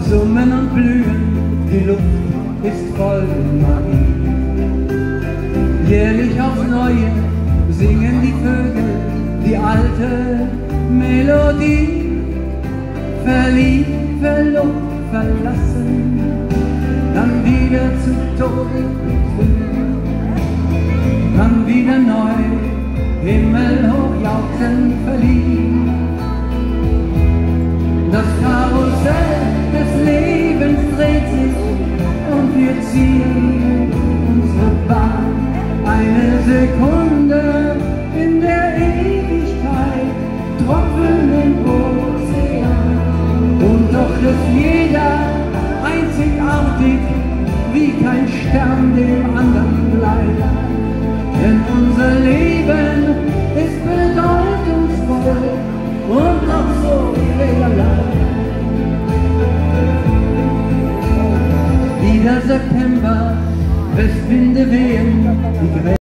summen und blühen, die Luft ist voll Magie. Jährlich aufs Neue singen die Vögel die alte Melodie. Verliebt, verlobt, verlassen, dann wieder zu Tode gezwungen, dann wieder neu, himmelhoch jauchzend verliebt. Das Karussell des Lebens dreht sich und wir ziehen unsere Bahn. Eine Sekunde in der Ewigkeit, Tropfen im Ozean. Und doch ist jeder einzigartig, wie kein Stern dem anderen gleich. Denn unser Leben ist bedeutungsvoll und noch so vielerlei. Wieder September, Westwind